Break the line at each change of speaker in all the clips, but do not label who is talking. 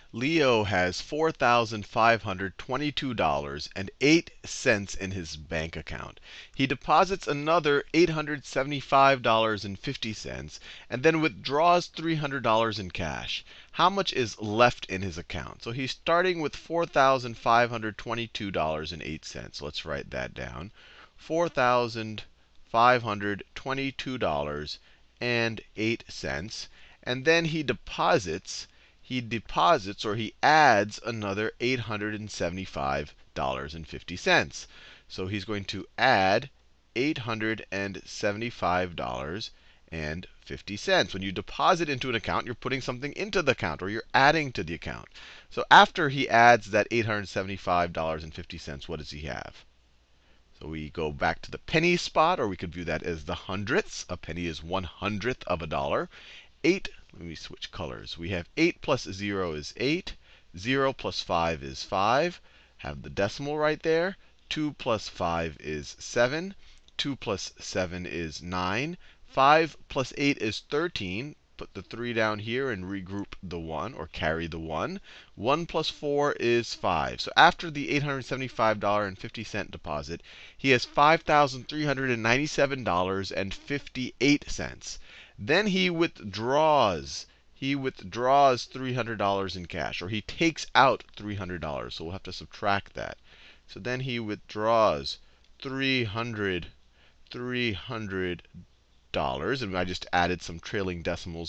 Leo has $4,522.08 in his bank account. He deposits another $875.50 and then withdraws $300 in cash. How much is left in his account? So he's starting with $4,522.08. Let's write that down. $4,522.08. And then he deposits or he adds another $875.50. So he's going to add $875.50. When you deposit into an account, you're putting something into the account, or you're adding to the account. So after he adds that $875.50, what does he have? So we go back to the penny spot, or we could view that as the hundredths. A penny is 1/100th of a dollar. 8, let me switch colors. We have 8 plus 0 is 8. 0 plus 5 is 5. Have the decimal right there. 2 plus 5 is 7. 2 plus 7 is 9. 5 plus 8 is 13. Put the 3 down here and regroup the 1, or carry the 1. 1 plus 4 is 5. So after the $875.50 deposit, he has $5,397.58. Then he withdraws. He withdraws $300 in cash, or he takes out $300. So we'll have to subtract that. So then he withdraws $300, and I just added some trailing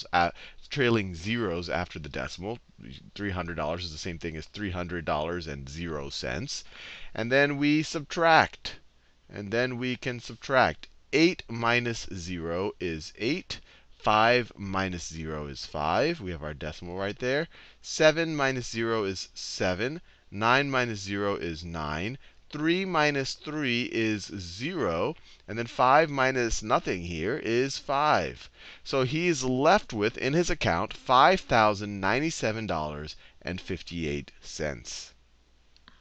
zeros after the decimal. $300 is the same thing as $300.00. And then we subtract. And then we can subtract. 8 minus 0 is 8. 5 minus 0 is 5. We have our decimal right there. 7 minus 0 is 7. 9 minus 0 is 9. 3 minus 3 is 0. And then 5 minus nothing here is 5. So he's left with, in his account, $5,097.58.